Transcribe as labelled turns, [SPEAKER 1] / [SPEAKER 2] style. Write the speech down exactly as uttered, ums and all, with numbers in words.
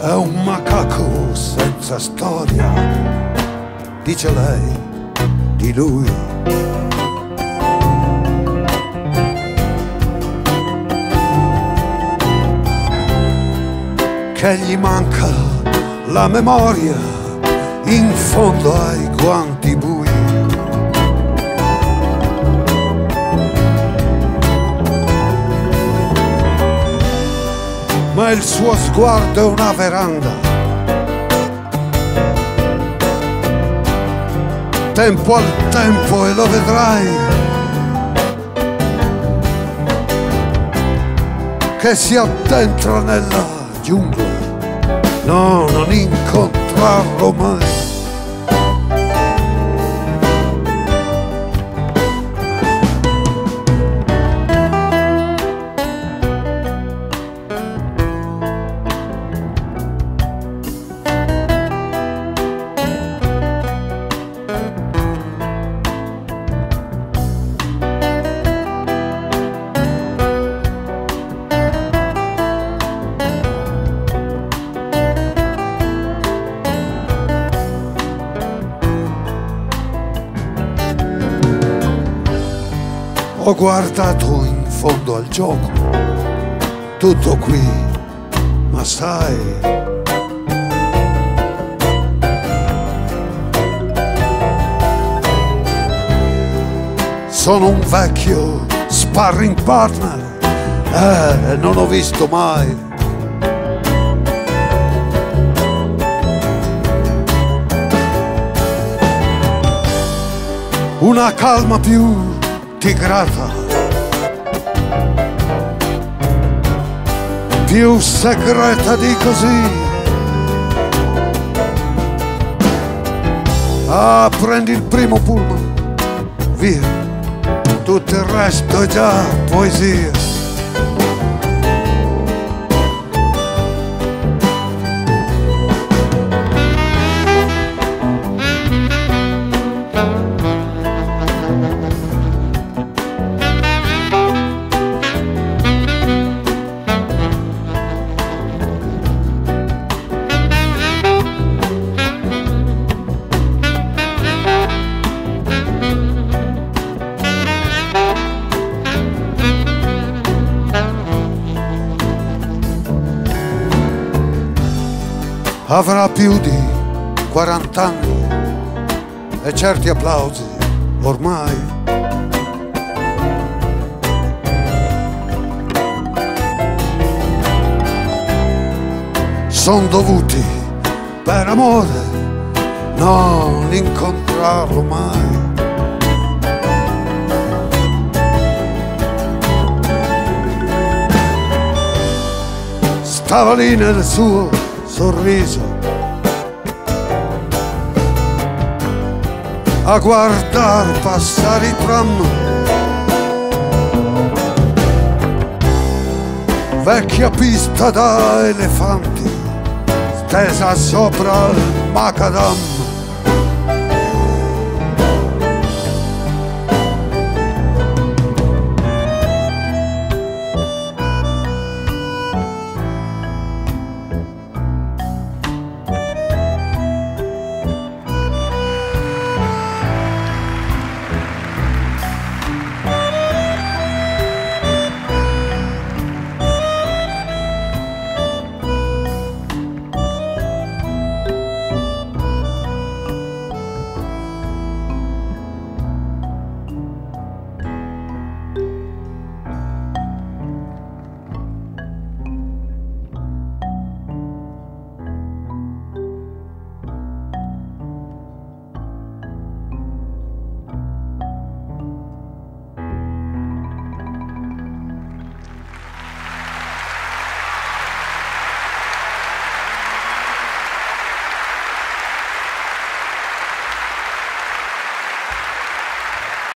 [SPEAKER 1] È un macaco senza storia, dice lei di lui. Che gli manca la memoria in fondo ai guanti bui. Ma il suo sguardo è una veranda, tempo al tempo e lo vedrai, che si addentra nella giungla, no, non incontrarlo mai. Ho guardato in fondo al gioco, tutto qui, ma sai, sono un vecchio sparring partner, eh, non ho visto mai una calma più tigrata, più segreta di così. Ah, prendi il primo pullman, via, tutto il resto è già poesia. Avrà più di quarant'anni e certi applausi ormai son dovuti per amore non incontrarlo mai. Stava lì nel suo sorriso a guardar passare i tram, vecchia pista da elefanti stesa sopra il macadam.